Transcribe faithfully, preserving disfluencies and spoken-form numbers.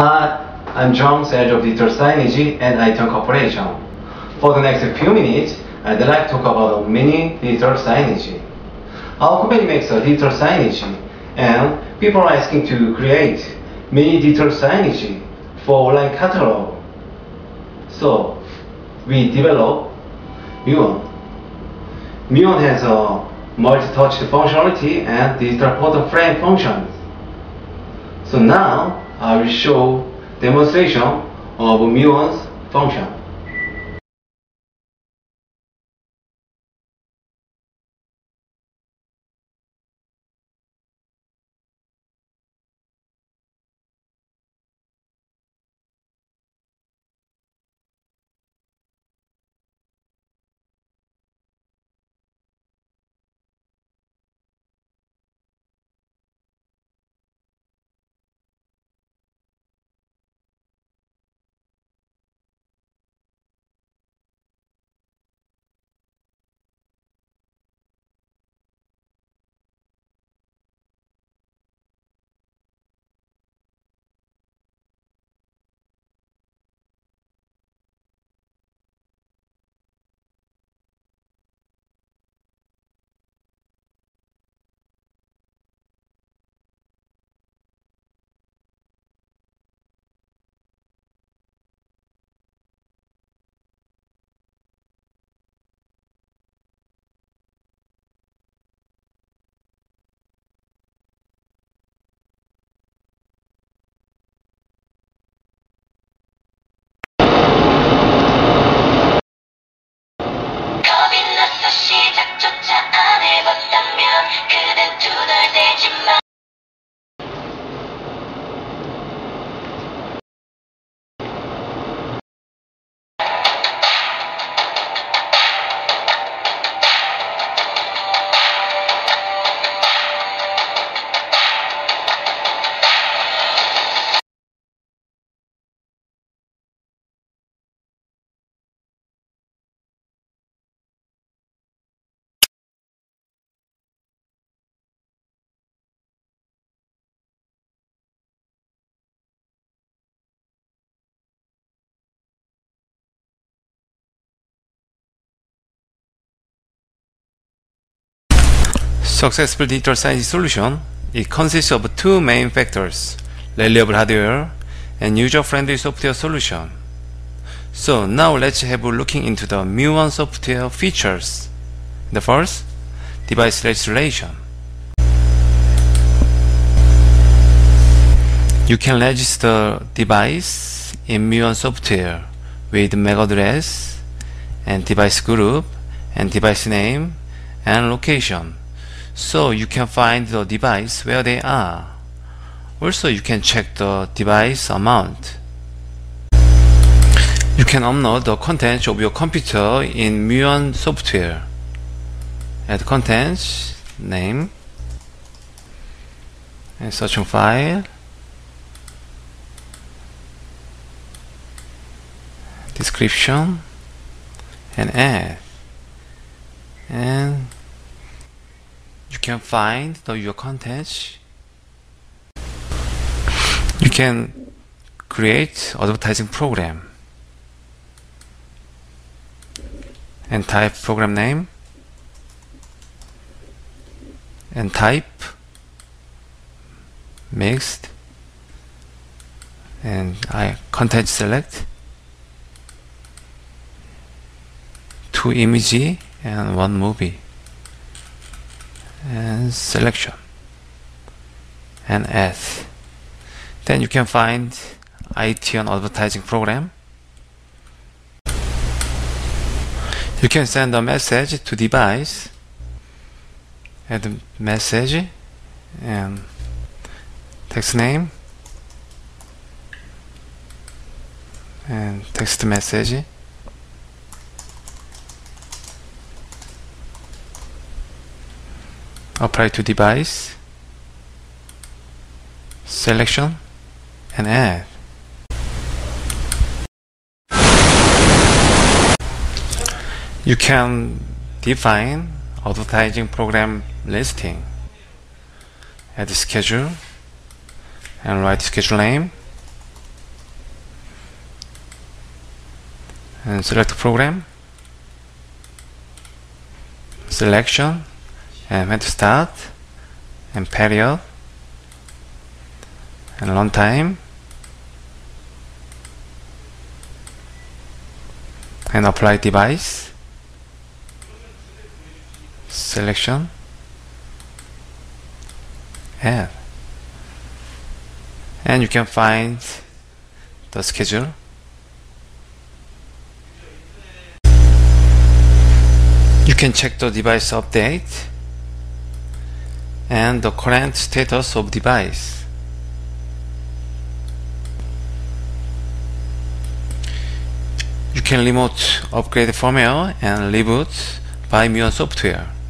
Hi, I'm John, Head of Digital Signage at iTunes Corporation. For the next few minutes, I'd like to talk about mini digital signage. Our company makes a digital signage, and people are asking to create mini digital signage for online catalog. So, we developed Muon. Muon has a multi-touch functionality and digital photo frame functions. So now, I will show demonstration of Muon's function. Successful digital signage solution, it consists of two main factors: reliable hardware and user-friendly software solution. So now let's have a looking into the Muon software features. The first, device registration. You can register device in Muon software with M A C address and device group and device name and location. So you can find the device where they are. Also, you can check the device amount. You can upload the contents of your computer in Muon software. Add contents, name, and searching file, description, and add. And you can find the your contents. You can create advertising program and type program name and type mixed and I content select two image and one movie and selection and add. Then you can find iTunes advertising program. You can send a message to device, add message and text name and text message. Apply to device, selection, and add. You can define advertising program listing, add schedule, and write schedule name, and select program, selection, and when to start, and period, and runtime, and apply device, selection, add, and you can find the schedule. You can check the device update and the current status of device. You can remote upgrade firmware and reboot by Muon Software.